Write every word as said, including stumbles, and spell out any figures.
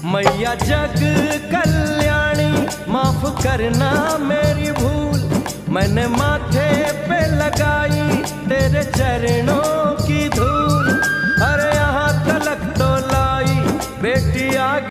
मैया जग कल्याणी माफ करना मेरी भूल, मैंने माथे